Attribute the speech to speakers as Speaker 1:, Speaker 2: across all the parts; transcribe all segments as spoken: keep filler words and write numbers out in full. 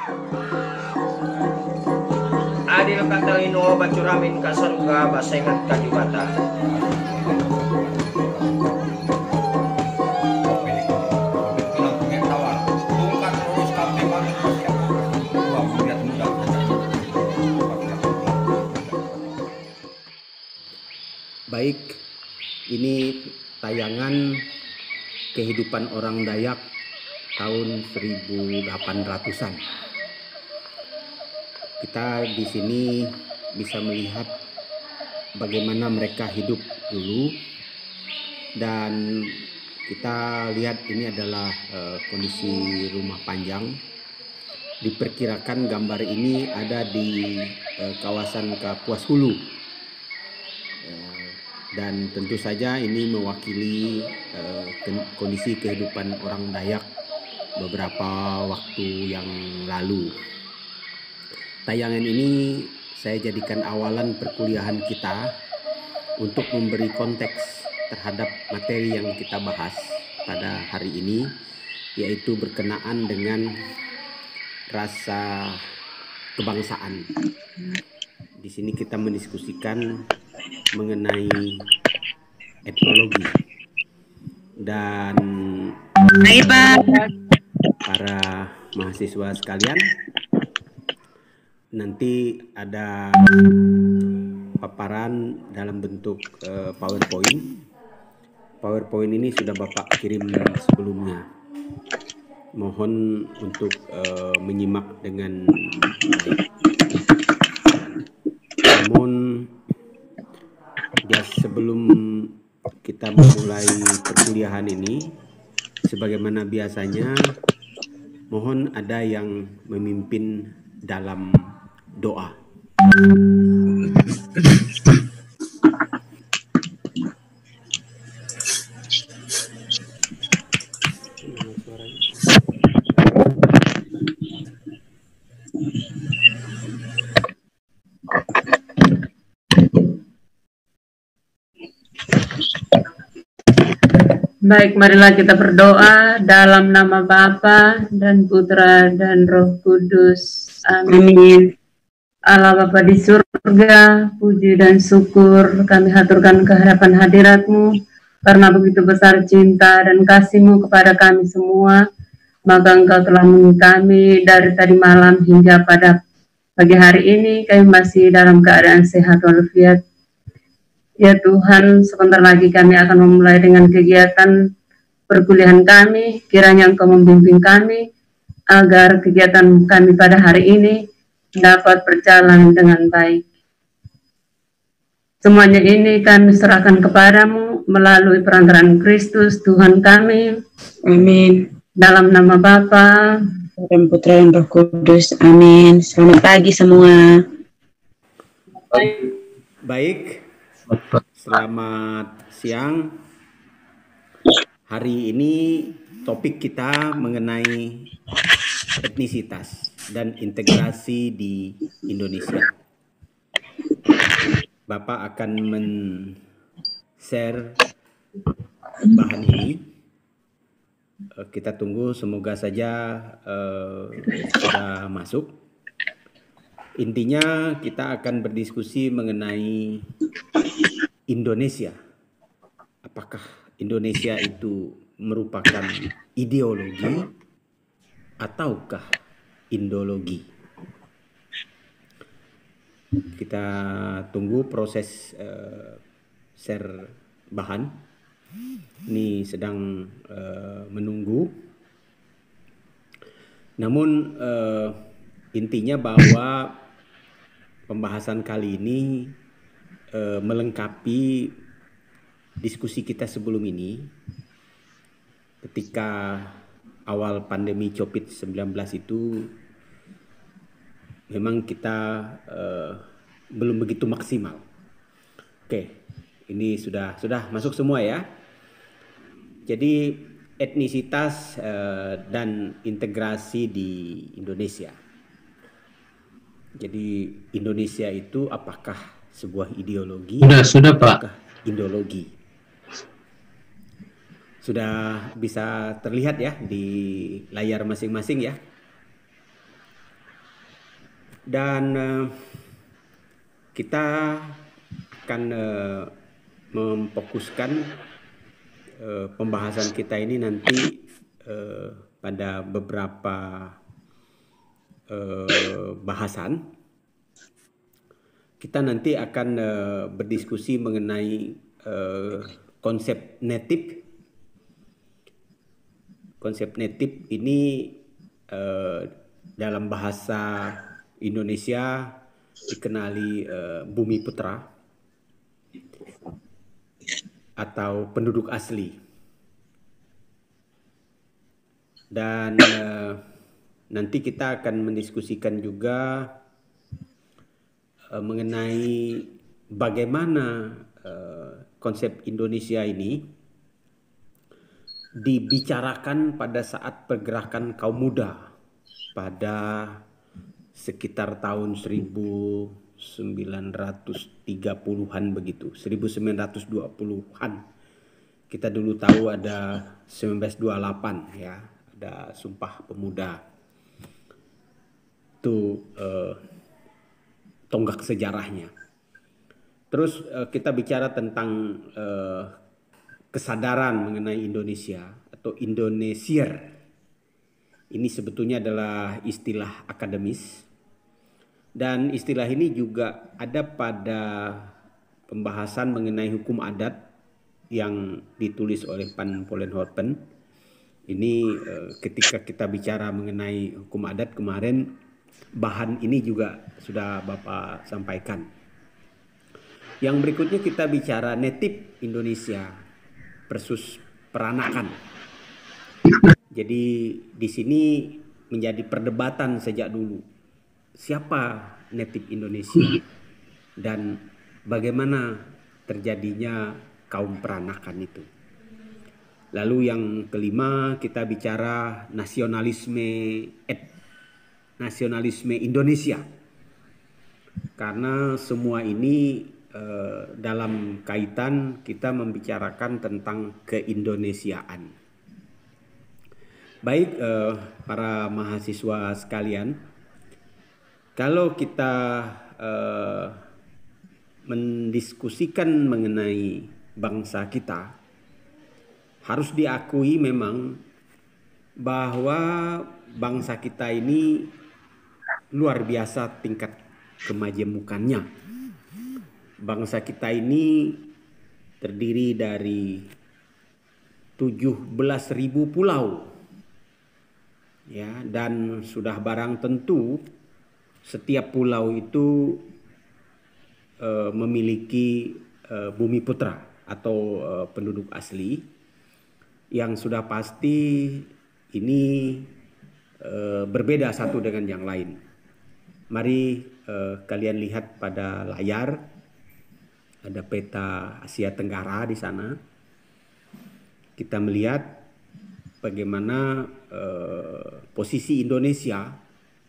Speaker 1: Adil katalino bacuramin kasaruga basengat kajubata.
Speaker 2: Baik, ini tayangan kehidupan orang Dayak tahun seribu delapan ratusan. Kita di sini bisa melihat bagaimana mereka hidup dulu, dan kita lihat ini adalah uh, kondisi rumah panjang. Diperkirakan gambar ini ada di uh, kawasan Kapuas Hulu. Dan tentu saja ini mewakili uh, kondisi kehidupan orang Dayak beberapa waktu yang lalu. Tayangan ini saya jadikan awalan perkuliahan kita untuk memberi konteks terhadap materi yang kita bahas pada hari ini, yaitu berkenaan dengan rasa kebangsaan. Di sini kita mendiskusikan mengenai etnologi, dan para mahasiswa sekalian, nanti ada paparan dalam bentuk uh, PowerPoint. PowerPoint ini sudah Bapak kirim sebelumnya. Mohon untuk uh, menyimak dengan baik. Namun ya, sebelum kita memulai perkuliahan ini, sebagaimana biasanya, mohon ada yang memimpin dalam doa.
Speaker 3: Baik, marilah kita berdoa dalam nama Bapa dan Putra dan Roh Kudus. Amin. Allah Bapa di surga, puji dan syukur kami haturkan kehadapan hadirat-Mu, karena begitu besar cinta dan kasih-Mu kepada kami semua, maka Engkau telah memilih kami dari tadi malam hingga pada pagi hari ini. Kami masih dalam keadaan sehat walafiat. Ya Tuhan, sebentar lagi kami akan memulai dengan kegiatan perkuliahan kami. Kiranya Engkau membimbing kami agar kegiatan kami pada hari ini dapat berjalan dengan baik. Semuanya ini kami serahkan kepadamu melalui perantaraan Kristus Tuhan kami. Amin. Dalam nama Bapa
Speaker 4: dan Putra dan Roh Kudus. Amin. Selamat pagi semua.
Speaker 2: Baik. Selamat siang. Hari ini topik kita mengenai etnisitas dan integrasi di Indonesia. Bapak akan men-share bahan ini. Kita tunggu, semoga saja uh, sudah masuk. Intinya kita akan berdiskusi mengenai Indonesia. Apakah Indonesia itu merupakan ideologi ataukah indologi? Kita tunggu proses uh, share bahan. Ini sedang uh, menunggu. Namun uh, intinya bahwa pembahasan kali ini uh, melengkapi diskusi kita sebelum ini, ketika awal pandemi covid sembilan belas itu memang kita uh, belum begitu maksimal. Oke, ini sudah sudah masuk semua ya. Jadi etnisitas uh, dan integrasi di Indonesia. Jadi Indonesia itu apakah sebuah ideologi?
Speaker 5: Sudah, sudah Pak.
Speaker 2: Ideologi. Sudah bisa terlihat ya di layar masing-masing ya. Dan uh, kita akan uh, memfokuskan uh, pembahasan kita ini nanti uh, pada beberapa uh, bahasan. Kita nanti akan uh, berdiskusi mengenai uh, konsep native. Konsep native ini uh, dalam bahasa Indonesia dikenali uh, bumi putra atau penduduk asli. Dan uh, nanti kita akan mendiskusikan juga uh, mengenai bagaimana uh, konsep Indonesia ini dibicarakan pada saat pergerakan kaum muda pada sekitar tahun seribu sembilan ratus tiga puluhan begitu, seribu sembilan ratus dua puluhan. Kita dulu tahu ada seribu sembilan ratus dua puluh delapan ya, ada Sumpah Pemuda. Itu eh, tonggak sejarahnya. Terus eh, kita bicara tentang eh, kesadaran mengenai Indonesia atau Indonesier. Ini sebetulnya adalah istilah akademis. Dan istilah ini juga ada pada pembahasan mengenai hukum adat yang ditulis oleh Van Vollenhoven. Ini eh, ketika kita bicara mengenai hukum adat kemarin, bahan ini juga sudah Bapak sampaikan. Yang berikutnya kita bicara native Indonesia versus peranakan. Jadi di sini menjadi perdebatan sejak dulu. Siapa native Indonesia dan bagaimana terjadinya kaum peranakan itu. Lalu yang kelima kita bicara nasionalisme et, nasionalisme Indonesia. Karena semua ini eh, dalam kaitan kita membicarakan tentang keindonesiaan. Baik eh, para mahasiswa sekalian, kalau kita uh, mendiskusikan mengenai bangsa kita, harus diakui memang bahwa bangsa kita ini luar biasa tingkat kemajemukannya. Bangsa kita ini terdiri dari tujuh belas ribu pulau. Ya, dan sudah barang tentu setiap pulau itu uh, memiliki uh, bumi putra atau uh, penduduk asli yang sudah pasti ini uh, berbeda satu dengan yang lain. Mari uh, kalian lihat pada layar, ada peta Asia Tenggara di sana. Kita melihat bagaimana uh, posisi Indonesia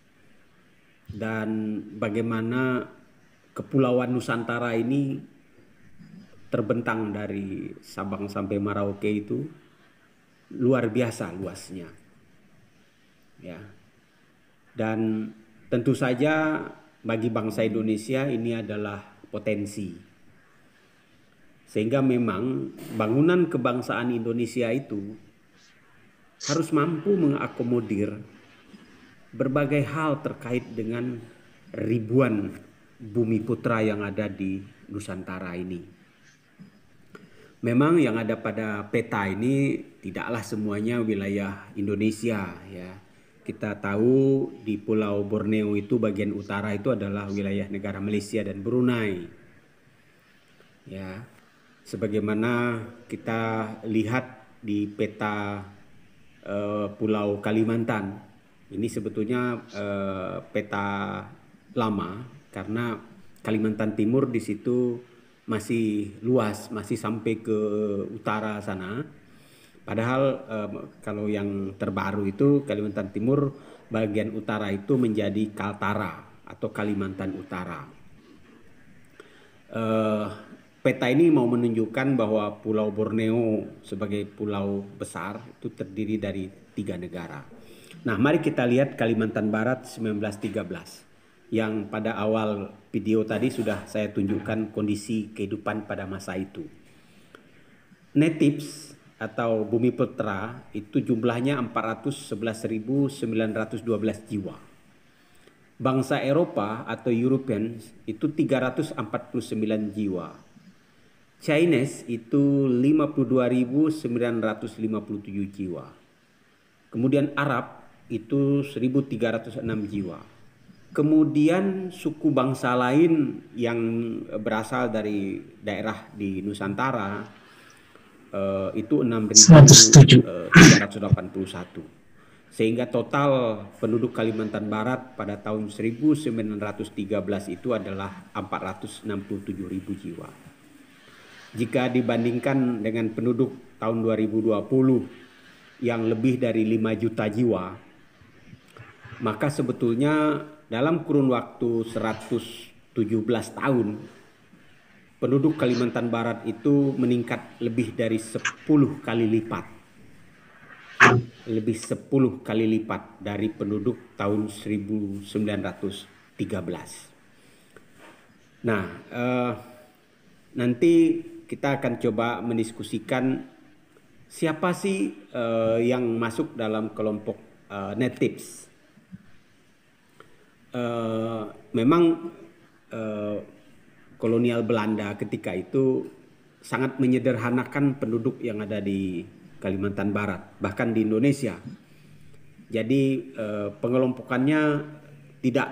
Speaker 2: dan bagaimana kepulauan Nusantara ini terbentang dari Sabang sampai Merauke itu luar biasa luasnya. Ya. Dan tentu saja bagi bangsa Indonesia ini adalah potensi. Sehingga memang bangunan kebangsaan Indonesia itu harus mampu mengakomodir berbagai hal terkait dengan ribuan bumi putra yang ada di Nusantara ini. Memang yang ada pada peta ini tidaklah semuanya wilayah Indonesia ya. Kita tahu di Pulau Borneo itu bagian utara itu adalah wilayah negara Malaysia dan Brunei. Ya. Sebagaimana kita lihat di peta uh, Pulau Kalimantan. Ini sebetulnya uh, peta lama karena Kalimantan Timur di situ masih luas, masih sampai ke utara sana. Padahal uh, kalau yang terbaru itu Kalimantan Timur bagian utara itu menjadi Kaltara atau Kalimantan Utara. Uh, peta ini mau menunjukkan bahwa Pulau Borneo sebagai pulau besar itu terdiri dari tiga negara. Nah, mari kita lihat Kalimantan Barat seribu sembilan ratus tiga belas. yang pada awal video tadi sudah saya tunjukkan kondisi kehidupan pada masa itu. Natives atau Bumi Putra itu jumlahnya empat ratus sebelas ribu sembilan ratus dua belas jiwa. Bangsa Eropa atau Europeans itu tiga ratus empat puluh sembilan jiwa. Chinese itu lima puluh dua ribu sembilan ratus lima puluh tujuh jiwa. Kemudian Arab itu seribu tiga ratus enam jiwa. Kemudian suku bangsa lain yang berasal dari daerah di Nusantara uh, itu enam ribu tiga ratus delapan puluh satu. Sehingga total penduduk Kalimantan Barat pada tahun seribu sembilan ratus tiga belas itu adalah empat ratus enam puluh tujuh ribu jiwa. Jika dibandingkan dengan penduduk tahun dua ribu dua puluh yang lebih dari lima juta jiwa, maka sebetulnya dalam kurun waktu seratus tujuh belas tahun, penduduk Kalimantan Barat itu meningkat lebih dari sepuluh kali lipat. Lebih sepuluh kali lipat dari penduduk tahun seribu sembilan ratus tiga belas. Nah, eh, nanti kita akan coba mendiskusikan siapa sih eh, yang masuk dalam kelompok eh, natives. Uh, memang uh, kolonial Belanda ketika itu sangat menyederhanakan penduduk yang ada di Kalimantan Barat, bahkan di Indonesia. Jadi uh, pengelompokannya tidak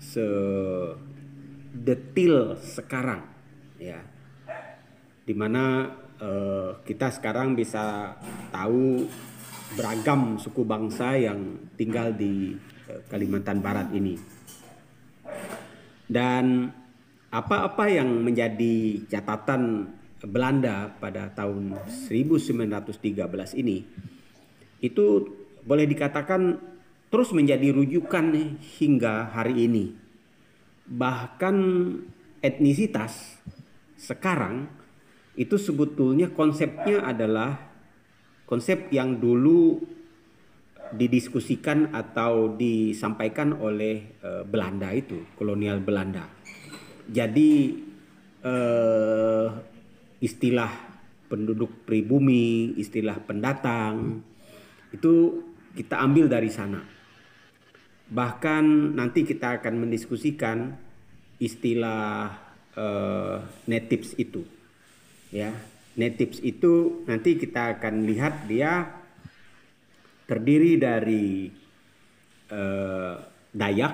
Speaker 2: sedetil sekarang, ya, dimana uh, kita sekarang bisa tahu beragam suku bangsa yang tinggal di uh, Kalimantan Barat ini. Dan apa-apa yang menjadi catatan Belanda pada tahun seribu sembilan ratus tiga belas ini itu boleh dikatakan terus menjadi rujukan hingga hari ini. Bahkan etnisitas sekarang itu sebetulnya konsepnya adalah konsep yang dulu didiskusikan atau disampaikan oleh uh, Belanda itu, kolonial Belanda. Jadi uh, istilah penduduk pribumi, istilah pendatang itu kita ambil dari sana. Bahkan nanti kita akan mendiskusikan istilah uh, natives itu. Ya, natives itu nanti kita akan lihat dia terdiri dari uh, Dayak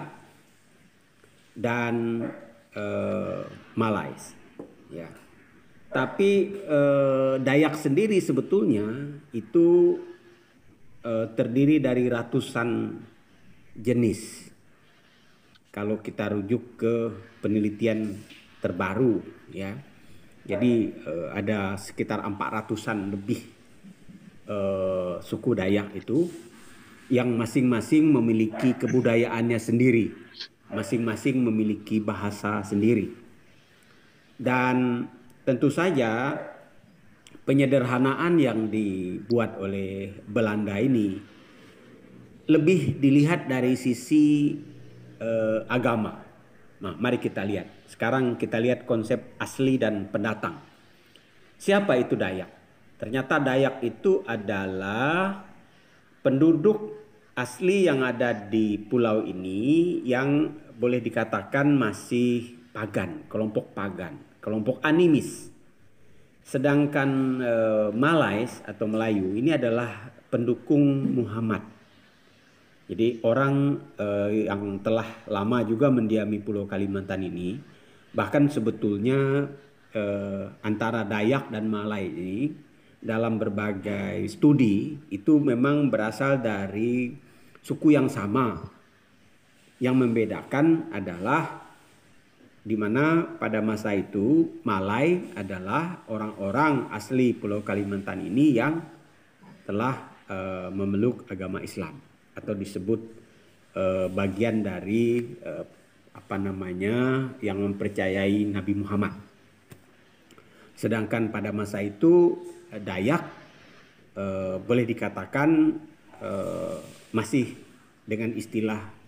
Speaker 2: dan uh, Malays, ya. Tapi uh, Dayak sendiri sebetulnya itu uh, terdiri dari ratusan jenis. Kalau kita rujuk ke penelitian terbaru, ya. Jadi uh, ada sekitar empat ratusan lebih Uh, suku Dayak itu yang masing-masing memiliki kebudayaannya sendiri, masing-masing memiliki bahasa sendiri. Dan tentu saja penyederhanaan yang dibuat oleh Belanda ini lebih dilihat dari sisi uh, agama. Nah, mari kita lihat. Sekarang kita lihat konsep asli dan pendatang. Siapa itu Dayak? Ternyata Dayak itu adalah penduduk asli yang ada di pulau ini yang boleh dikatakan masih pagan, kelompok pagan, kelompok animis. Sedangkan e, Malays atau Melayu ini adalah pendukung Muhammad. Jadi orang e, yang telah lama juga mendiami pulau Kalimantan ini, bahkan sebetulnya e, antara Dayak dan Malay ini dalam berbagai studi itu memang berasal dari suku yang sama. Yang membedakan adalah di mana pada masa itu Malay adalah orang-orang asli Pulau Kalimantan ini yang telah uh, memeluk agama Islam atau disebut uh, bagian dari uh, apa namanya yang mempercayai Nabi Muhammad. Sedangkan pada masa itu Dayak eh, boleh dikatakan eh, masih dengan istilah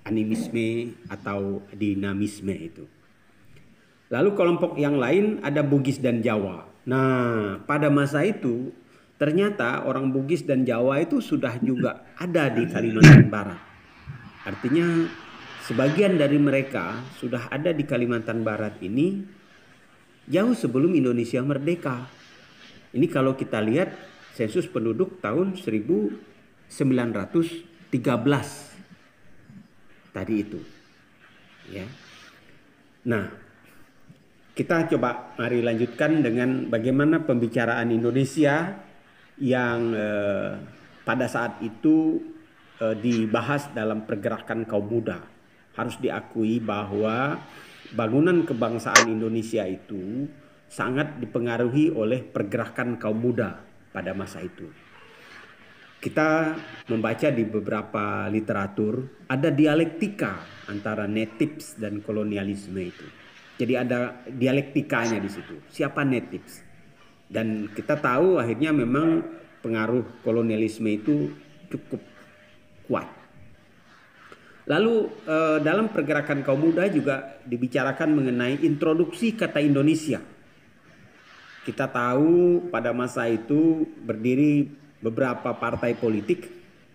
Speaker 2: animisme atau dinamisme itu. Lalu kelompok yang lain ada Bugis dan Jawa. Nah, pada masa itu ternyata orang Bugis dan Jawa itu sudah juga ada di Kalimantan Barat. Artinya sebagian dari mereka sudah ada di Kalimantan Barat ini jauh sebelum Indonesia merdeka. Ini kalau kita lihat sensus penduduk tahun seribu sembilan ratus tiga belas tadi itu. Ya. Nah, kita coba mari lanjutkan dengan bagaimana pembicaraan Indonesia yang eh, pada saat itu eh, dibahas dalam pergerakan kaum muda. Harus diakui bahwa bangunan kebangsaan Indonesia itu sangat dipengaruhi oleh pergerakan kaum muda pada masa itu. Kita membaca di beberapa literatur ada dialektika antara natives dan kolonialisme itu. Jadi ada dialektikanya di situ. Siapa natives? Dan kita tahu akhirnya memang pengaruh kolonialisme itu cukup kuat. Lalu eh, dalam pergerakan kaum muda juga dibicarakan mengenai introduksi kata Indonesia. Kita tahu pada masa itu berdiri beberapa partai politik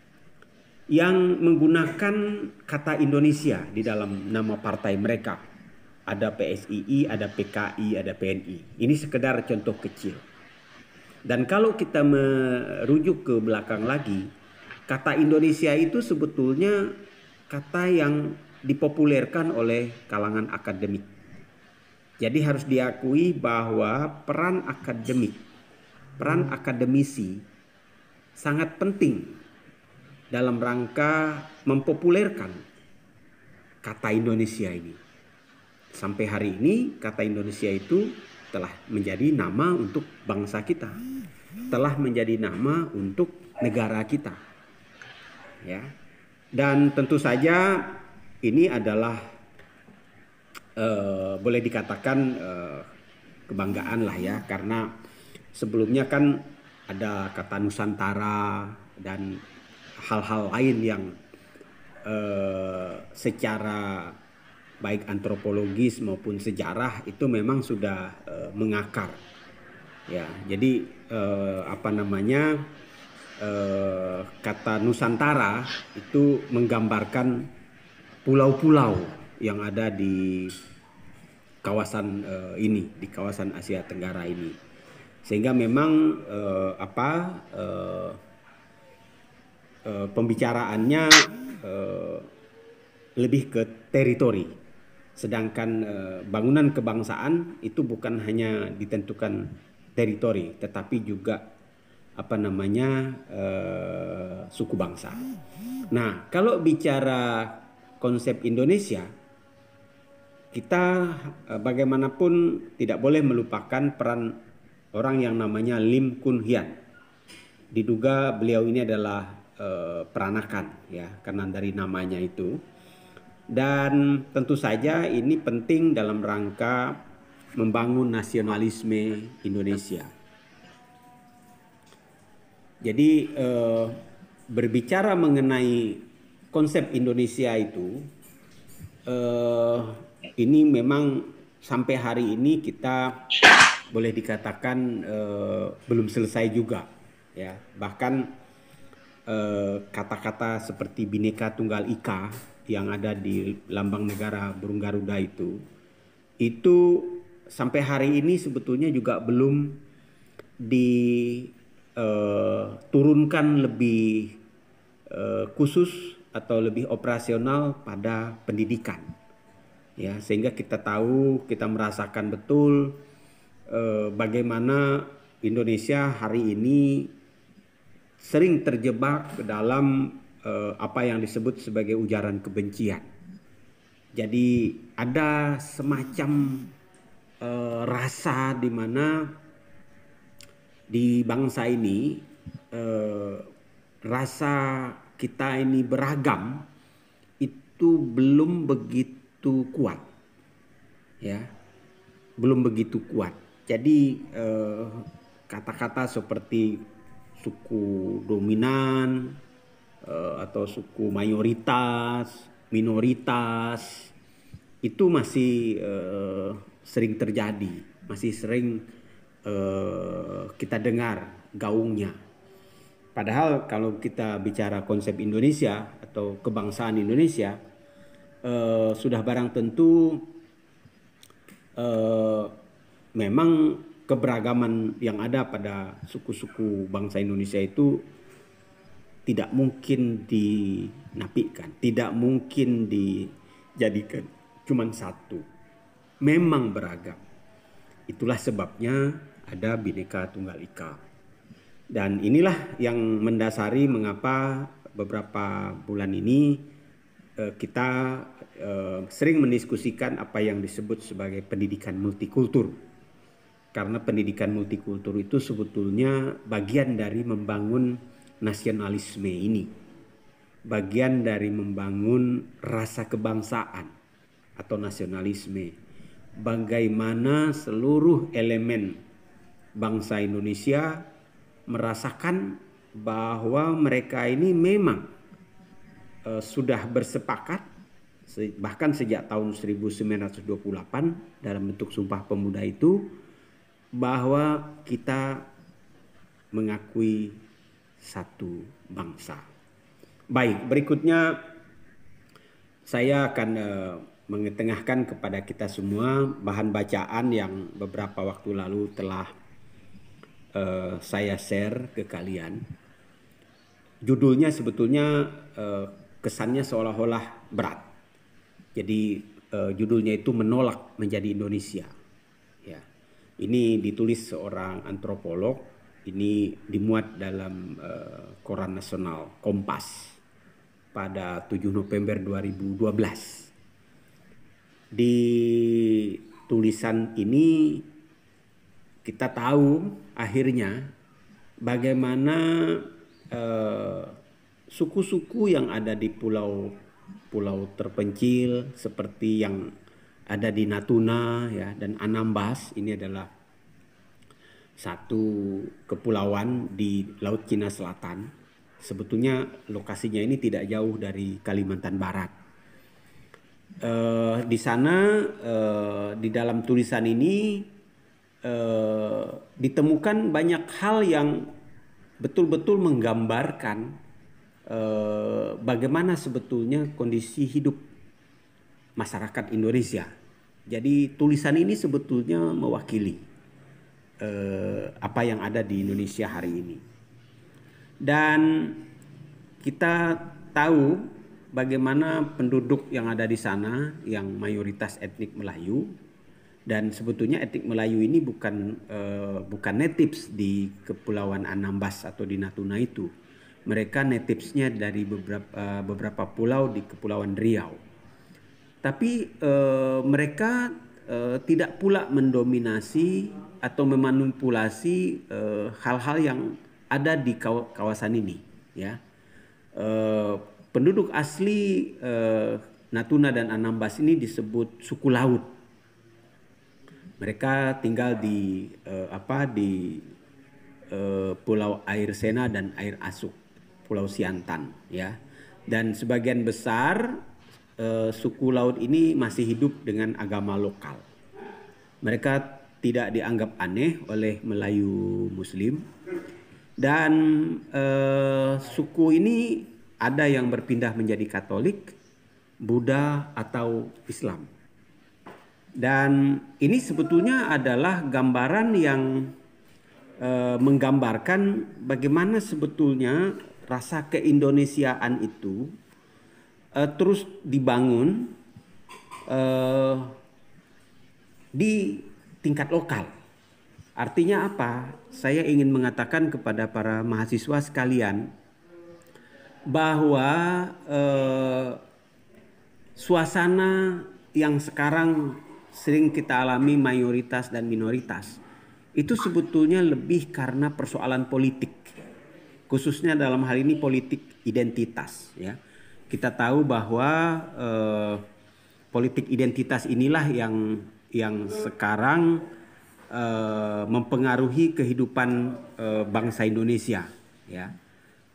Speaker 2: yang menggunakan kata Indonesia di dalam nama partai mereka. Ada P S I I, ada P K I, ada P N I. Ini sekedar contoh kecil. Dan kalau kita merujuk ke belakang lagi, kata Indonesia itu sebetulnya kata yang dipopulerkan oleh kalangan akademik. Jadi harus diakui bahwa peran akademik, peran akademisi sangat penting dalam rangka mempopulerkan kata Indonesia ini. Sampai hari ini kata Indonesia itu telah menjadi nama untuk bangsa kita, telah menjadi nama untuk negara kita, ya. Dan tentu saja ini adalah eh, boleh dikatakan eh, kebanggaan lah ya, karena sebelumnya kan ada kata Nusantara dan hal-hal lain yang eh, secara baik antropologis maupun sejarah itu memang sudah uh, mengakar, ya. Jadi uh, apa namanya uh, kata Nusantara itu menggambarkan pulau-pulau yang ada di kawasan uh, ini, di kawasan Asia Tenggara ini, sehingga memang uh, apa uh, uh, pembicaraannya uh, lebih ke teritori. Sedangkan eh, bangunan kebangsaan itu bukan hanya ditentukan teritori, tetapi juga apa namanya eh, suku bangsa. Nah, kalau bicara konsep Indonesia, kita eh, bagaimanapun tidak boleh melupakan peran orang yang namanya Lim Kun Hian. Diduga beliau ini adalah eh, peranakan, ya, karena dari namanya itu. Dan tentu saja ini penting dalam rangka membangun nasionalisme Indonesia. Jadi eh, berbicara mengenai konsep Indonesia itu, eh, ini memang sampai hari ini kita boleh dikatakan eh, belum selesai juga, ya. Bahkan eh, kata-kata seperti Bhinneka Tunggal Ika yang ada di lambang negara burung Garuda itu, itu sampai hari ini sebetulnya juga belum diturunkan uh, lebih uh, khusus atau lebih operasional pada pendidikan, ya, sehingga kita tahu, kita merasakan betul uh, bagaimana Indonesia hari ini sering terjebak ke dalam Uh, apa yang disebut sebagai ujaran kebencian. Jadi ada semacam uh, rasa di mana di bangsa ini uh, rasa kita ini beragam itu belum begitu kuat, ya, belum begitu kuat. Jadi uh, kata-kata seperti suku dominan atau suku mayoritas minoritas, itu masih uh, sering terjadi, masih sering uh, kita dengar gaungnya. Padahal kalau kita bicara konsep Indonesia atau kebangsaan Indonesia, uh, sudah barang tentu uh, memang keberagaman yang ada pada suku-suku bangsa Indonesia itu tidak mungkin dinafikan, tidak mungkin dijadikan cuma satu. Memang beragam. Itulah sebabnya ada Bhinneka Tunggal Ika. Dan inilah yang mendasari mengapa beberapa bulan ini eh, kita eh, sering mendiskusikan apa yang disebut sebagai pendidikan multikultur. Karena pendidikan multikultur itu sebetulnya bagian dari membangun nasionalisme ini. Bagian dari membangun rasa kebangsaan atau nasionalisme. Bagaimana seluruh elemen bangsa Indonesia merasakan bahwa mereka ini memang uh, sudah bersepakat bahkan sejak tahun seribu sembilan ratus dua puluh delapan dalam bentuk Sumpah Pemuda itu, bahwa kita mengakui satu bangsa. Baik, berikutnya saya akan uh, mengetengahkan kepada kita semua bahan bacaan yang beberapa waktu lalu telah uh, saya share ke kalian. Judulnya sebetulnya uh, kesannya seolah-olah berat. Jadi uh, judulnya itu Menolak Menjadi Indonesia. Ya. Ini ditulis seorang antropolog. Ini dimuat dalam uh, Koran Nasional Kompas pada tujuh November dua ribu dua belas. Di tulisan ini kita tahu akhirnya bagaimana uh, suku-suku yang ada di pulau-pulau terpencil seperti yang ada di Natuna ya dan Anambas, ini adalah satu kepulauan di Laut Cina Selatan. Sebetulnya lokasinya ini tidak jauh dari Kalimantan Barat. Uh, di sana uh, di dalam tulisan ini uh, ditemukan banyak hal yang betul-betul menggambarkan uh, bagaimana sebetulnya kondisi hidup masyarakat Indonesia. Jadi tulisan ini sebetulnya mewakili Uh, apa yang ada di Indonesia hari ini. Dan kita tahu bagaimana penduduk yang ada di sana yang mayoritas etnik Melayu, dan sebetulnya etnik Melayu ini bukan uh, bukan natives di Kepulauan Anambas atau di Natuna itu. Mereka nativesnya dari beberapa uh, beberapa pulau di Kepulauan Riau. Tapi uh, mereka uh, tidak pula mendominasi atau memanipulasi hal-hal uh, yang ada di kawasan ini, ya. Uh, penduduk asli uh, Natuna dan Anambas ini disebut suku laut. Mereka tinggal di uh, apa di uh, Pulau Air Sena dan Air Asuk, Pulau Siantan, ya. Dan sebagian besar uh, suku laut ini masih hidup dengan agama lokal. Mereka tidak dianggap aneh oleh Melayu Muslim, dan eh, suku ini ada yang berpindah menjadi Katolik, Buddha atau Islam. Dan ini sebetulnya adalah gambaran yang eh, menggambarkan bagaimana sebetulnya rasa keindonesiaan itu eh, terus dibangun eh, di tingkat lokal. Artinya apa? Saya ingin mengatakan kepada para mahasiswa sekalian bahwa eh, suasana yang sekarang sering kita alami mayoritas dan minoritas itu sebetulnya lebih karena persoalan politik, khususnya dalam hal ini politik identitas, ya. Kita tahu bahwa eh, politik identitas inilah yang yang sekarang uh, mempengaruhi kehidupan uh, bangsa Indonesia, ya.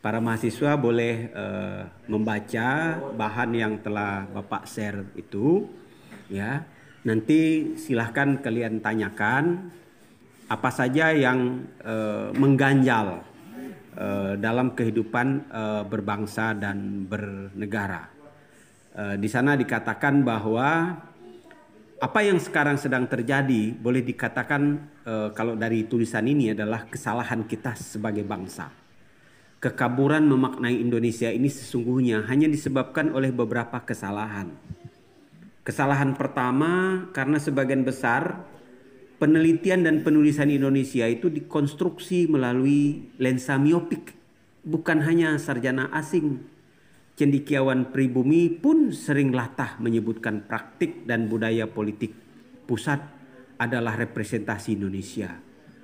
Speaker 2: para mahasiswa boleh eh, membaca bahan yang telah Bapak share itu, ya. Nanti silahkan kalian tanyakan apa saja yang eh, mengganjal eh, dalam kehidupan eh, berbangsa dan bernegara. Eh, di sana dikatakan bahwa apa yang sekarang sedang terjadi boleh dikatakan eh, kalau dari tulisan ini adalah kesalahan kita sebagai bangsa. Kekaburan memaknai Indonesia ini sesungguhnya hanya disebabkan oleh beberapa kesalahan. Kesalahan pertama karena sebagian besar penelitian dan penulisan Indonesia itu dikonstruksi melalui lensa miopik. Bukan hanya sarjana asing, cendekiawan pribumi pun sering latah menyebutkan praktik dan budaya politik pusat adalah representasi Indonesia.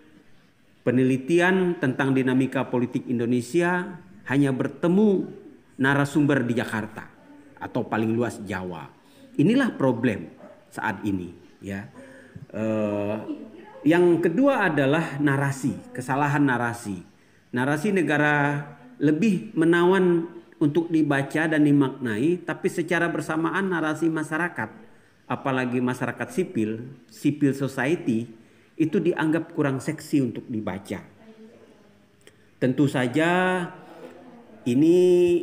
Speaker 2: Penelitian tentang dinamika politik Indonesia hanya bertemu narasumber di Jakarta atau paling luas Jawa. Inilah problem saat ini, ya. Uh, yang kedua adalah narasi, kesalahan narasi. Narasi negara lebih menawan untuk dibaca dan dimaknai, tapi secara bersamaan narasi masyarakat, apalagi masyarakat sipil, civil society, itu dianggap kurang seksi untuk dibaca. Tentu saja ini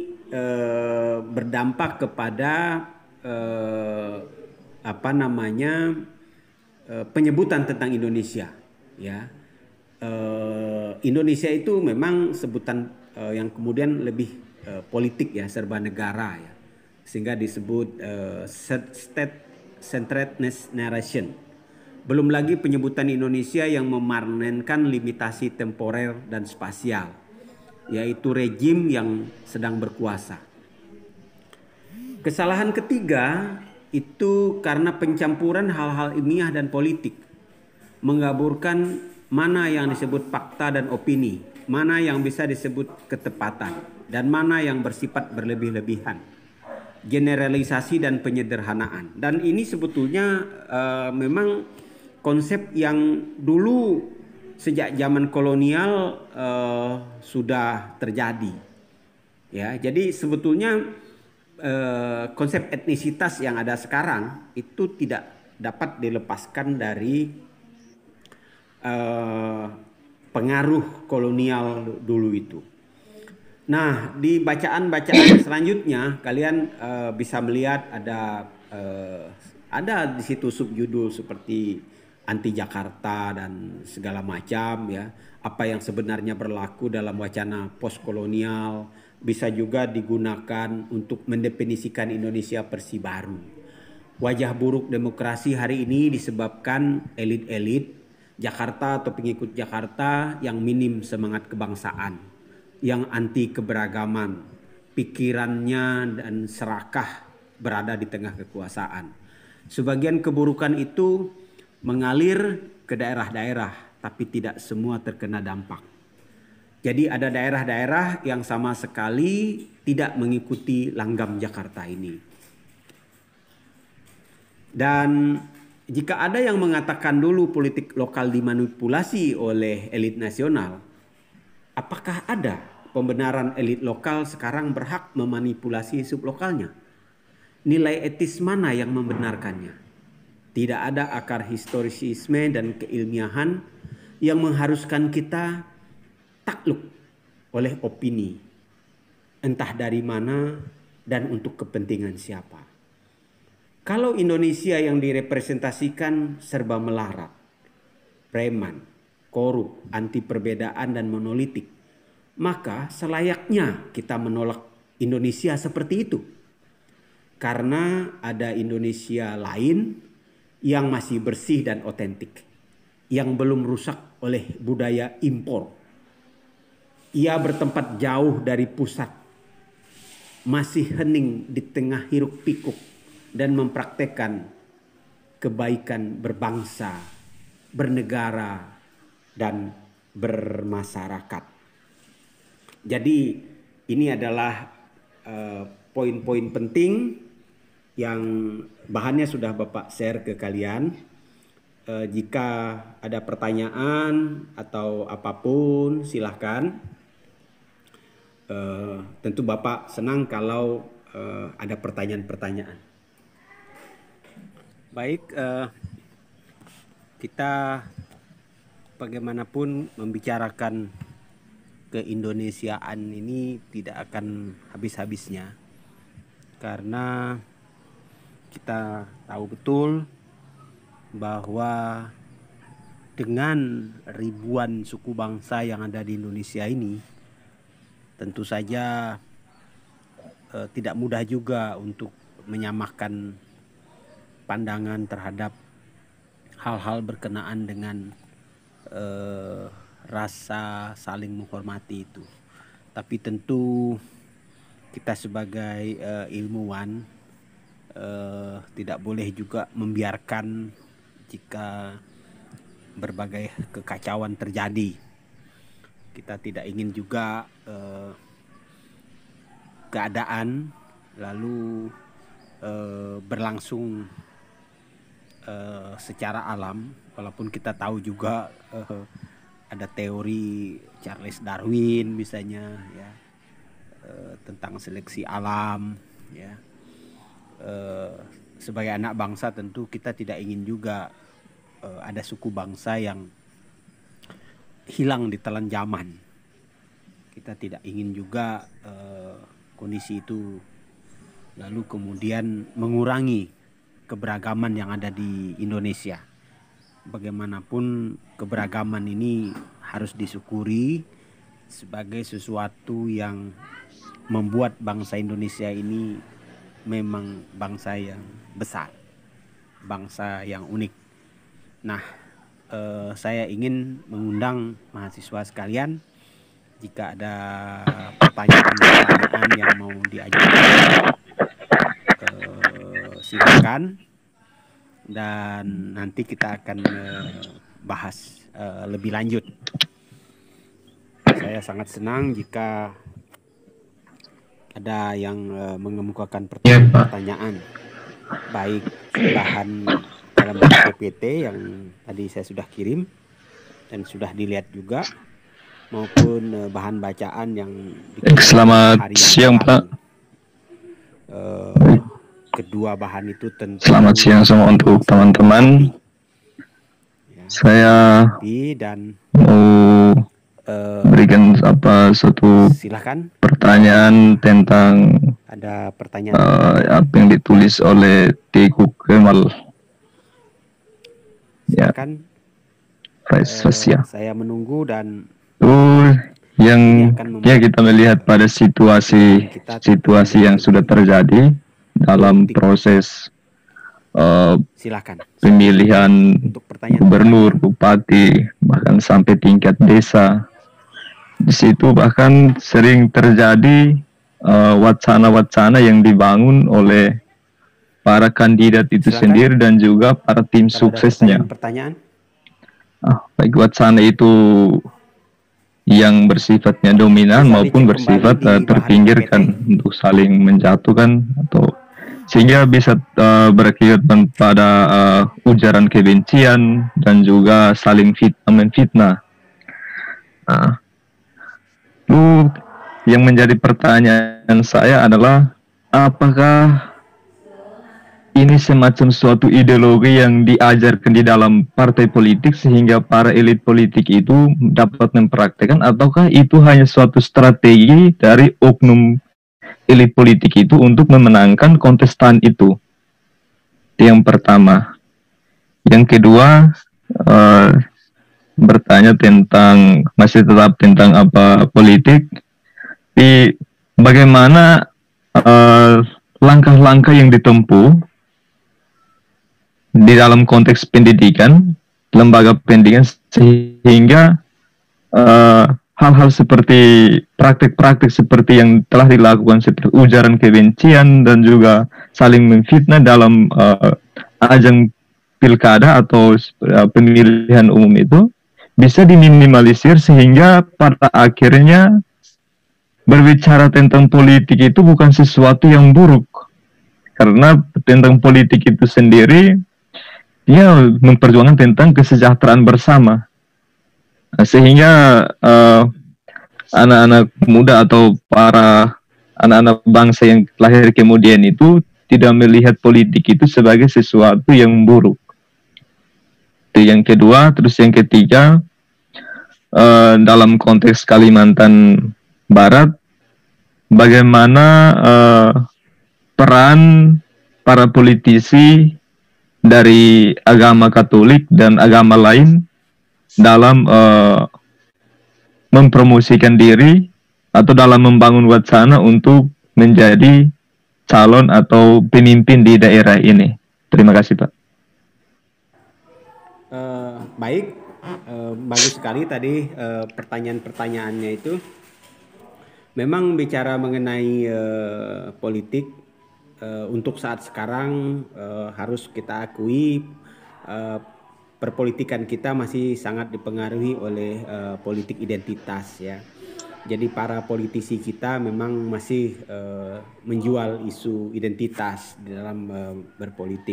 Speaker 2: eh, berdampak kepada eh, apa namanya eh, penyebutan tentang Indonesia. Ya, eh, Indonesia itu memang sebutan eh, yang kemudian lebih eh, politik ya, serba negara ya, sehingga disebut eh, state-centeredness narration. Belum lagi penyebutan Indonesia yang memarnenkan limitasi temporer dan spasial, yaitu rejim yang sedang berkuasa. Kesalahan ketiga itu karena pencampuran hal-hal ilmiah dan politik, mengaburkan mana yang disebut fakta dan opini, mana yang bisa disebut ketepatan, dan mana yang bersifat berlebih-lebihan, generalisasi dan penyederhanaan. Dan ini sebetulnya uh, memang konsep yang dulu sejak zaman kolonial uh, sudah terjadi, ya. Jadi sebetulnya uh, konsep etnisitas yang ada sekarang itu tidak dapat dilepaskan dari uh, pengaruh kolonial dulu itu. Nah, di bacaan-bacaan selanjutnya kalian uh, bisa melihat ada uh, ada di situ subjudul seperti anti Jakarta dan segala macam, ya. Apa yang sebenarnya berlaku dalam wacana postkolonial bisa juga digunakan untuk mendefinisikan Indonesia Persi baru. Wajah buruk demokrasi hari ini disebabkan elit-elit Jakarta atau pengikut Jakarta yang minim semangat kebangsaan, yang anti keberagaman, pikirannya dan serakah berada di tengah kekuasaan. Sebagian keburukan itu mengalir ke daerah-daerah, tapi tidak semua terkena dampak. Jadi ada daerah-daerah yang sama sekali tidak mengikuti langgam Jakarta ini. Dan jika ada yang mengatakan dulu politik lokal dimanipulasi oleh elit nasional, apakah ada pembenaran elit lokal sekarang berhak memanipulasi sublokalnya? Nilai etis mana yang membenarkannya? Tidak ada akar historisisme dan keilmiahan yang mengharuskan kita takluk oleh opini, entah dari mana dan untuk kepentingan siapa. Kalau Indonesia yang direpresentasikan serba melarat, preman, korup, anti perbedaan dan monolitik, maka selayaknya kita menolak Indonesia seperti itu. Karena ada Indonesia lain yang masih bersih dan otentik, yang belum rusak oleh budaya impor. Ia bertempat jauh dari pusat, masih hening di tengah hiruk pikuk dan mempraktekkan kebaikan berbangsa, bernegara, dan bermasyarakat. Jadi ini adalah uh, poin-poin penting yang bahannya sudah Bapak share ke kalian. E, jika ada pertanyaan atau apapun silahkan. uh, tentu Bapak senang kalau uh, ada pertanyaan-pertanyaan. Baik, uh, kita bagaimanapun membicarakan keindonesiaan ini tidak akan habis-habisnya, karena kita tahu betul bahwa dengan ribuan suku bangsa yang ada di Indonesia ini, tentu saja eh, tidak mudah juga untuk menyamakan pandangan terhadap hal-hal berkenaan dengan eh, rasa saling menghormati itu. Tapi tentu kita sebagai eh, ilmuwan eh, tidak boleh juga membiarkan jika berbagai kekacauan terjadi. Kita tidak ingin juga eh, keadaan lalu eh, berlangsung eh, secara alam, walaupun kita tahu juga eh, ada teori Charles Darwin misalnya ya, eh, tentang seleksi alam ya. Eh, sebagai anak bangsa tentu kita tidak ingin juga Uh, ada suku bangsa yang hilang di telan zaman. Kita tidak ingin juga uh, kondisi itu lalu kemudian mengurangi keberagaman yang ada di Indonesia. Bagaimanapun keberagaman ini harus disyukuri sebagai sesuatu yang membuat bangsa Indonesia ini memang bangsa yang besar, bangsa yang unik. Nah, eh, saya ingin mengundang mahasiswa sekalian, jika ada pertanyaan-pertanyaan yang mau diajukan, eh, silakan, dan nanti kita akan eh, bahas eh, lebih lanjut. Saya sangat senang jika ada yang eh, mengemukakan pertanyaan-pertanyaan, baik bahan dalam P P T yang tadi saya sudah kirim dan sudah dilihat juga, maupun bahan bacaan yang
Speaker 5: selamat hari siang Pak.
Speaker 2: Uh, kedua bahan itu tentu
Speaker 5: selamat siang semua untuk teman-teman.
Speaker 2: Ya,
Speaker 5: saya
Speaker 2: dan
Speaker 5: mau uh, berikan apa suatu
Speaker 2: silakan
Speaker 5: pertanyaan tentang
Speaker 2: ada pertanyaan
Speaker 5: uh, apa yang ditulis oleh Teguh Kemal. Ya,
Speaker 2: kan
Speaker 5: uh,
Speaker 2: saya menunggu dan
Speaker 5: uh, yang ya kita melihat pada situasi situasi yang sudah terjadi dalam proses uh,
Speaker 2: silakan
Speaker 5: pemilihan gubernur, bupati, bahkan sampai tingkat desa. Di situ bahkan sering terjadi uh, wacana-wacana yang dibangun oleh para kandidat itu silakan sendiri dan juga para tim kalau suksesnya.
Speaker 2: Pertanyaan?
Speaker 5: Ah, baik wacana itu yang bersifatnya dominan bisa maupun bersifat uh, terpinggirkan untuk saling menjatuhkan atau sehingga bisa uh, berakibat pada uh, ujaran kebencian dan juga saling fitnah menfitnah. Nah, lalu yang menjadi pertanyaan saya adalah apakah ini semacam suatu ideologi yang diajarkan di dalam partai politik sehingga para elit politik itu dapat mempraktekkan, ataukah itu hanya suatu strategi dari oknum elit politik itu untuk memenangkan kontestan itu? Yang pertama. Yang kedua, uh, bertanya tentang, masih tetap tentang apa politik, di bagaimana uh, langkah-langkah yang ditempuh di dalam konteks pendidikan, lembaga pendidikan, sehingga hal-hal uh, seperti praktik-praktik seperti yang telah dilakukan seperti ujaran kebencian dan juga saling memfitnah dalam uh, ajang pilkada atau uh, pemilihan umum itu bisa diminimalisir sehingga pada akhirnya berbicara tentang politik itu bukan sesuatu yang buruk, karena tentang politik itu sendiri dia memperjuangkan tentang kesejahteraan bersama, sehingga uh, anak-anak muda atau para anak-anak bangsa yang lahir kemudian itu tidak melihat politik itu sebagai sesuatu yang buruk. Itu yang kedua. Terus yang ketiga, uh, dalam konteks Kalimantan Barat, bagaimana uh, peran para politisi dari agama Katolik dan agama lain dalam uh, mempromosikan diri atau dalam membangun wacana untuk menjadi calon atau pemimpin di daerah ini. Terima kasih, Pak.
Speaker 2: Uh, baik, uh, bagus sekali tadi uh, pertanyaan-pertanyaannya itu. Memang bicara mengenai uh, politik uh, untuk saat sekarang uh, harus kita akui uh, perpolitikan kita masih sangat dipengaruhi oleh uh, politik identitas ya. Jadi para politisi kita memang masih uh, menjual isu identitas di dalam uh, berpolitik.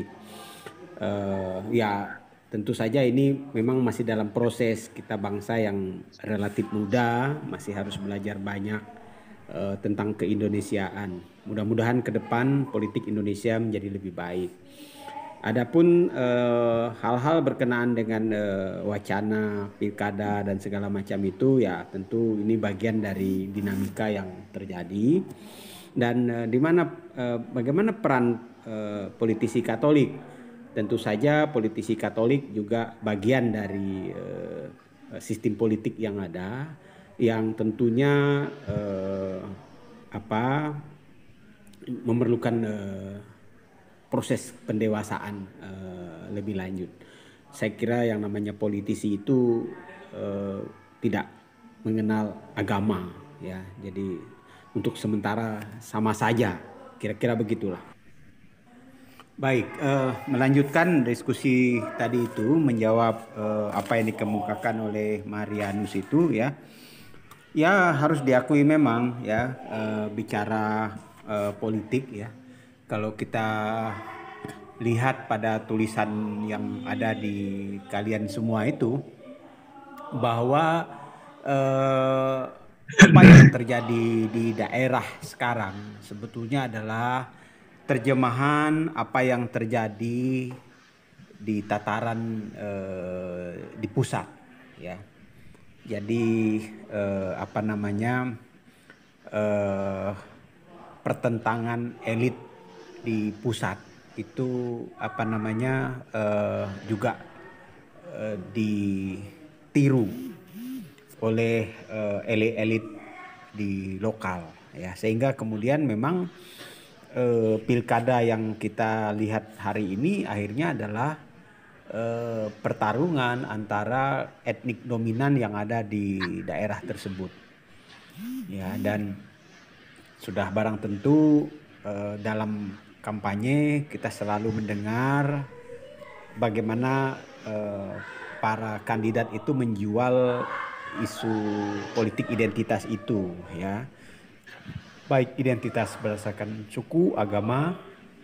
Speaker 2: Uh, ya tentu saja ini memang masih dalam proses, kita bangsa yang relatif muda, masih harus belajar banyak uh, tentang keindonesiaan. Mudah-mudahan ke depan politik Indonesia menjadi lebih baik. Adapun uh, hal-hal berkenaan dengan uh, wacana pilkada dan segala macam itu ya tentu ini bagian dari dinamika yang terjadi dan uh, di mana uh, bagaimana peran uh, politisi Katolik. Tentu saja politisi Katolik juga bagian dari uh, sistem politik yang ada yang tentunya uh, apa memerlukan uh, proses pendewasaan uh, lebih lanjut. Saya kira yang namanya politisi itu uh, tidak mengenal agama ya. Jadi untuk sementara sama saja. Kira-kira begitulah. Baik, uh, melanjutkan diskusi tadi itu menjawab uh, apa yang dikemukakan oleh Marianus itu ya. Ya harus diakui memang ya uh, bicara uh, politik ya. Kalau kita lihat pada tulisan yang ada di kalian semua itu bahwa eh, apa yang terjadi di daerah sekarang sebetulnya adalah terjemahan apa yang terjadi di tataran eh, di pusat ya. Jadi eh, apa namanya eh, pertentangan elit di pusat itu apa namanya uh, juga uh, ditiru oleh uh, elit-elit di lokal ya, sehingga kemudian memang uh, pilkada yang kita lihat hari ini akhirnya adalah uh, pertarungan antara etnik dominan yang ada di daerah tersebut ya, dan sudah barang tentu uh, dalam kampanye kita selalu mendengar bagaimana eh, para kandidat itu menjual isu politik identitas itu ya, baik identitas berdasarkan suku, agama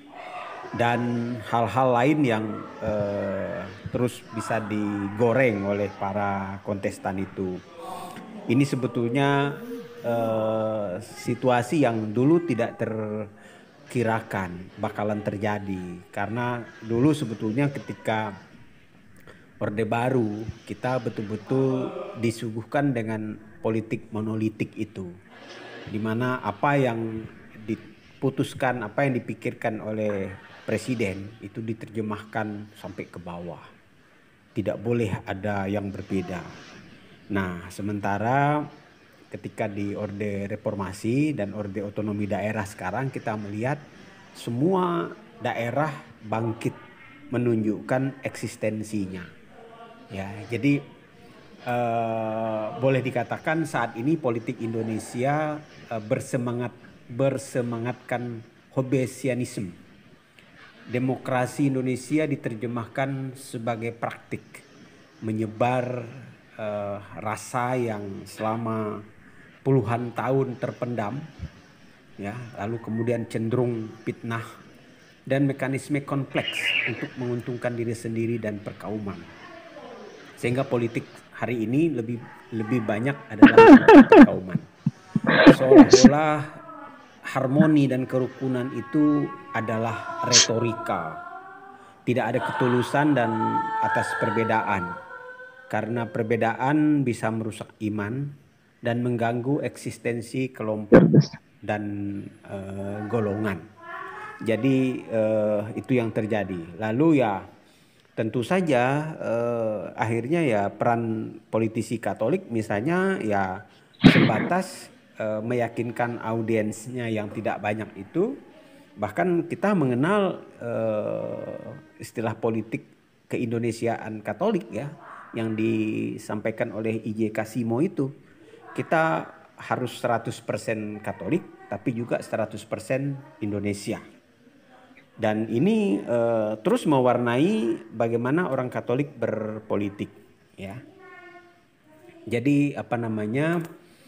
Speaker 2: dan hal-hal lain yang eh, terus bisa digoreng oleh para kontestan itu. Ini sebetulnya eh, situasi yang dulu tidak ter kirakan bakalan terjadi, karena dulu sebetulnya ketika Orde Baru kita betul-betul disuguhkan dengan politik monolitik itu, di mana apa yang diputuskan, apa yang dipikirkan oleh presiden itu diterjemahkan sampai ke bawah, tidak boleh ada yang berbeda. Nah sementara ketika di Orde Reformasi dan Orde Otonomi Daerah sekarang kita melihat semua daerah bangkit menunjukkan eksistensinya. Ya, jadi eh, boleh dikatakan saat ini politik Indonesia eh, bersemangat bersemangatkan Hobbesianisme. Demokrasi Indonesia diterjemahkan sebagai praktik menyebar eh, rasa yang selama puluhan tahun terpendam ya, lalu kemudian cenderung fitnah dan mekanisme kompleks untuk menguntungkan diri sendiri dan perkauman, sehingga politik hari ini lebih lebih banyak adalah perkauman. Seolah-olah harmoni dan kerukunan itu adalah retorika. Tidak ada ketulusan dan atas perbedaan. Karena perbedaan bisa merusak iman dan mengganggu eksistensi kelompok dan uh, golongan. Jadi uh, itu yang terjadi. Lalu ya tentu saja uh, akhirnya ya peran politisi Katolik misalnya ya sebatas uh, meyakinkan audiensnya yang tidak banyak itu. Bahkan kita mengenal uh, istilah politik keindonesiaan Katolik ya yang disampaikan oleh I J Kasimo itu. Kita harus seratus persen Katolik tapi juga seratus persen Indonesia. Dan ini uh, terus mewarnai bagaimana orang Katolik berpolitik ya. Jadi apa namanya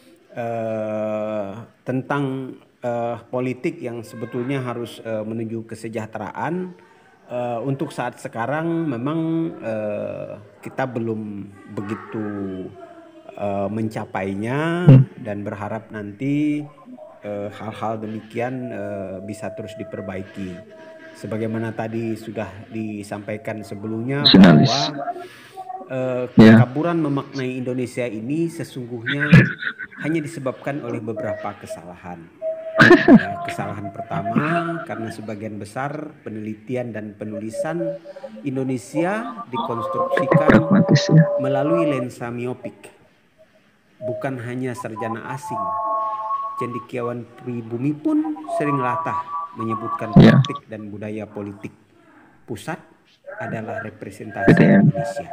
Speaker 2: uh, tentang uh, politik yang sebetulnya harus uh, menuju kesejahteraan, uh, untuk saat sekarang memang uh, kita belum begitu uh, mencapainya dan berharap nanti uh, hal-hal demikian uh, bisa terus diperbaiki. Sebagaimana tadi sudah disampaikan sebelumnya bahwa uh, kekaburan memaknai Indonesia ini sesungguhnya hanya disebabkan oleh beberapa kesalahan. Ya, kesalahan pertama karena sebagian besar penelitian dan penulisan Indonesia dikonstruksikan melalui lensa miopik. Bukan hanya sarjana asing, cendekiawan pribumi pun sering latah menyebutkan politik dan budaya politik pusat adalah representasi Indonesia.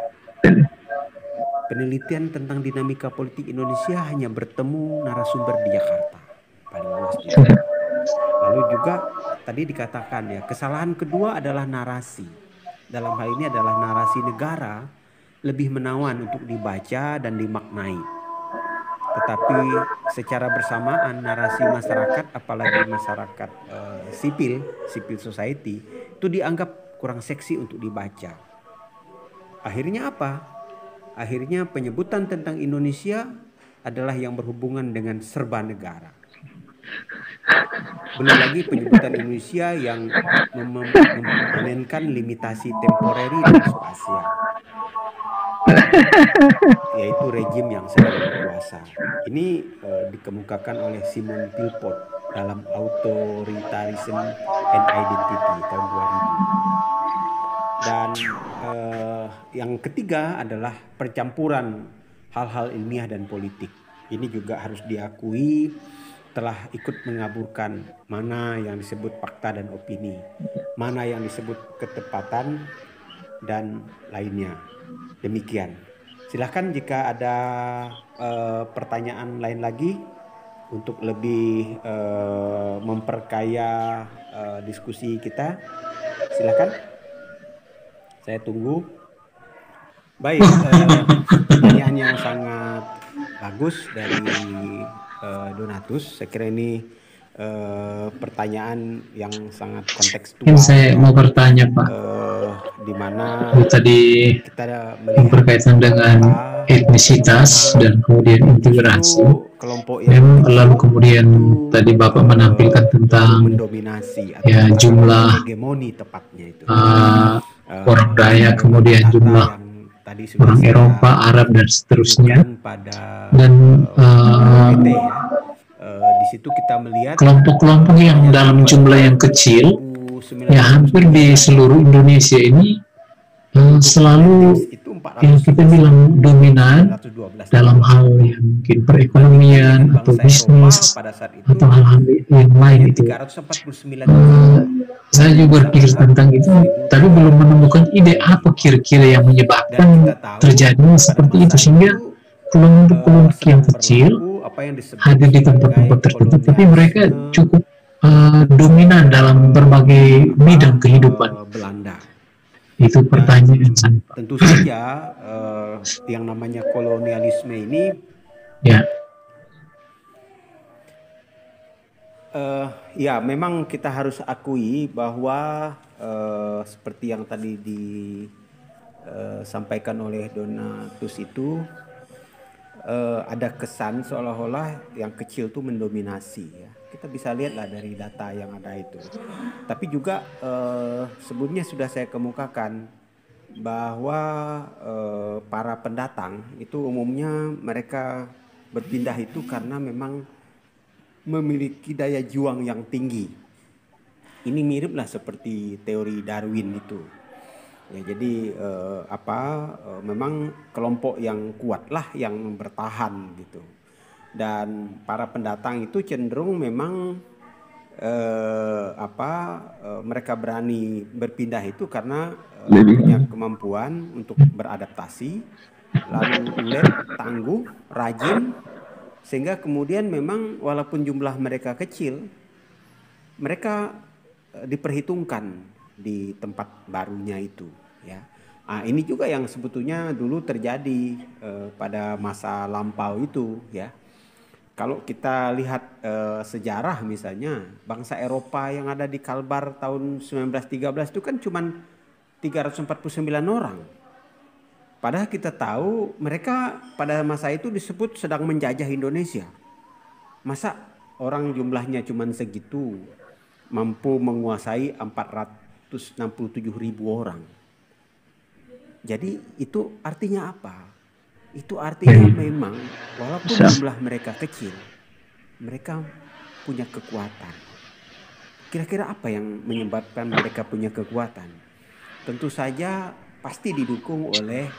Speaker 2: Penelitian tentang dinamika politik Indonesia hanya bertemu narasumber di Jakarta. Paling luas di Jakarta. Lalu juga tadi dikatakan ya, kesalahan kedua adalah narasi. Dalam hal ini adalah narasi negara lebih menawan untuk dibaca dan dimaknai. Tetapi secara bersamaan narasi masyarakat, apalagi masyarakat uh, sipil, civil society, itu dianggap kurang seksi untuk dibaca. Akhirnya apa? Akhirnya penyebutan tentang Indonesia adalah yang berhubungan dengan serba negara. Belum lagi penyebutan Indonesia yang memainkan limitasi temporeri dan spasial, yaitu rejim yang sedang berkuasa. Ini uh, dikemukakan oleh Simon Philpott dalam Authoritarianism and Identity tahun dua ribu. Dan uh, yang ketiga adalah percampuran hal-hal ilmiah dan politik. Ini juga harus diakui telah ikut mengaburkan mana yang disebut fakta dan opini, mana yang disebut ketepatan dan lainnya. Demikian. Silahkan jika ada uh, pertanyaan lain lagi untuk lebih uh, memperkaya uh, diskusi kita. Silahkan. Saya tunggu. Baik, uh, pertanyaan yang sangat bagus dari uh, Donatus. Saya kira ini uh, pertanyaan yang sangat kontekstual.
Speaker 6: Saya mau bertanya, Pak.
Speaker 2: Uh, di mana
Speaker 6: tadi
Speaker 2: kita
Speaker 6: berkaitan dengan etnisitas dan kemudian integrasi. Memang lalu kemudian tadi Bapak menampilkan tentang ya jumlah uh, orang Dayak, kemudian jumlah orang Eropa, Arab dan seterusnya. Dan uh,
Speaker 2: di situ kita melihat
Speaker 6: kelompok-kelompok yang dalam jumlah yang kecil, ya hampir di seluruh Indonesia ini uh, selalu yang kita bilang dominan dalam hal yang mungkin perekonomian atau bisnis atau hal-hal yang lain itu. Uh, saya juga berpikir tentang itu, tapi belum menemukan ide apa kira-kira yang menyebabkan terjadinya seperti itu, sehingga kelompok-kelompok yang kecil hadir di tempat-tempat tertentu, tapi mereka cukup uh, dominan dalam berbagai bidang kehidupan.
Speaker 2: Belanda.
Speaker 6: Itu pertanyaan saya.
Speaker 2: Tentu saja uh, yang namanya kolonialisme ini
Speaker 6: ya
Speaker 2: uh, ya memang kita harus akui bahwa uh, seperti yang tadi disampaikan oleh Donatus itu uh, ada kesan seolah-olah yang kecil itu mendominasi ya. Kita bisa lihatlah dari data yang ada itu. Tapi juga uh, sebelumnya sudah saya kemukakan bahwa uh, para pendatang itu umumnya mereka berpindah itu karena memang memiliki daya juang yang tinggi. Ini miriplah seperti teori Darwin itu. Ya, jadi uh, apa uh, memang kelompok yang kuatlah yang bertahan gitu. Dan para pendatang itu cenderung memang eh, apa eh, mereka berani berpindah itu karena eh, punya kemampuan untuk beradaptasi, lalu ulet, tangguh, rajin, sehingga kemudian memang walaupun jumlah mereka kecil, mereka eh, diperhitungkan di tempat barunya itu, ya. Nah, ini juga yang sebetulnya dulu terjadi eh, pada masa lampau itu, ya. Kalau kita lihat eh, sejarah misalnya bangsa Eropa yang ada di Kalbar tahun sembilan belas tiga belas itu kan cuma tiga ratus empat puluh sembilan orang. Padahal kita tahu mereka pada masa itu disebut sedang menjajah Indonesia. Masa orang jumlahnya cuma segitu mampu menguasai empat ratus enam puluh tujuh ribu orang. Jadi itu artinya apa? Itu artinya memang walaupun jumlah mereka kecil, mereka punya kekuatan. Kira-kira apa yang menyebabkan mereka punya kekuatan? Tentu saja pasti didukung oleh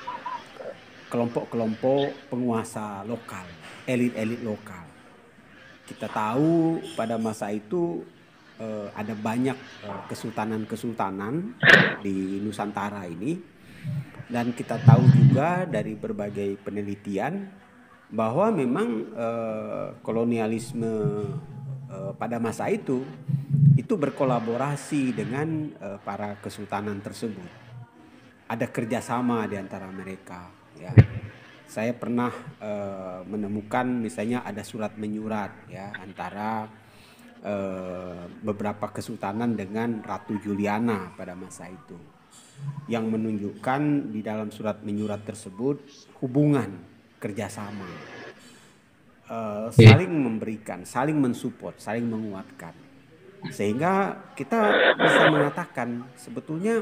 Speaker 2: kelompok-kelompok penguasa lokal, elit-elit lokal. Kita tahu pada masa itu eh, ada banyak eh, kesultanan-kesultanan di Nusantara ini. Dan kita tahu juga dari berbagai penelitian bahwa memang eh, kolonialisme eh, pada masa itu itu berkolaborasi dengan eh, para kesultanan tersebut. Ada kerjasama di antara mereka. Ya, saya pernah eh, menemukan misalnya ada surat menyurat ya antara eh, beberapa kesultanan dengan Ratu Juliana pada masa itu, yang menunjukkan di dalam surat menyurat tersebut hubungan kerjasama, uh, saling memberikan, saling mensupport, saling menguatkan, sehingga kita bisa mengatakan sebetulnya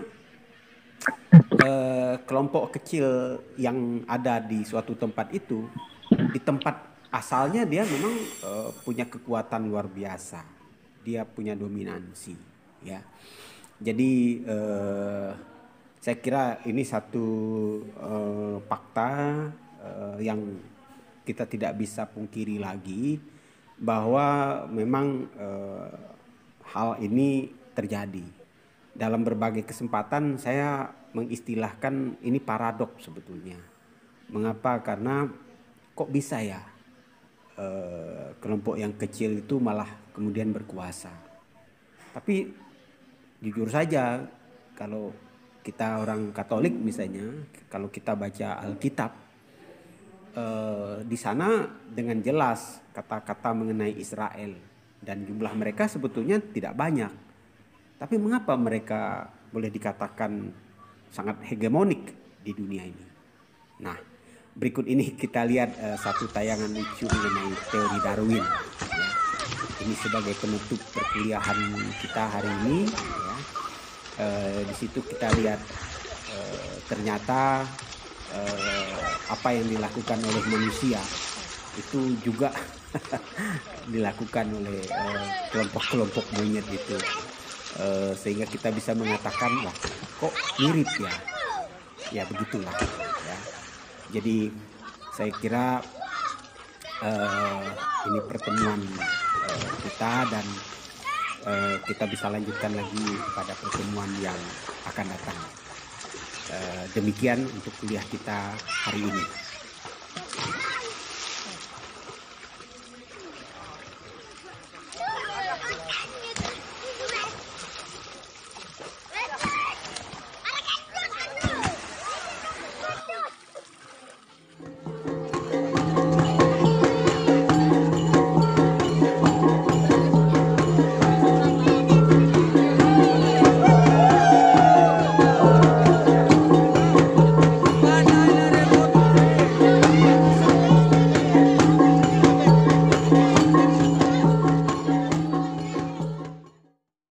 Speaker 2: uh, kelompok kecil yang ada di suatu tempat itu, di tempat asalnya dia memang uh, punya kekuatan luar biasa, dia punya dominansi, ya. Jadi uh, saya kira ini satu uh, fakta uh, yang kita tidak bisa pungkiri lagi bahwa memang uh, hal ini terjadi. Dalam berbagai kesempatan saya mengistilahkan ini paradoks sebetulnya. Mengapa? Karena kok bisa ya uh, kelompok yang kecil itu malah kemudian berkuasa. Tapi jujur saja kalau kita orang Katolik misalnya, kalau kita baca Alkitab, eh, di sana dengan jelas kata-kata mengenai Israel dan jumlah mereka sebetulnya tidak banyak. Tapi mengapa mereka boleh dikatakan sangat hegemonik di dunia ini? Nah, berikut ini kita lihat eh, satu tayangan lucu mengenai teori Darwin. Ya. Ini sebagai penutup perkuliahan kita hari ini. Ya. Uh, di situ kita lihat uh, ternyata uh, apa yang dilakukan oleh manusia itu juga dilakukan oleh uh, kelompok-kelompok monyet itu, uh, sehingga kita bisa mengatakan wah kok mirip ya, ya begitulah ya. Jadi saya kira uh, ini pertemuan uh, kita dan Uh, kita bisa lanjutkan lagi pada pertemuan yang akan datang. Uh, demikian untuk kuliah kita hari ini.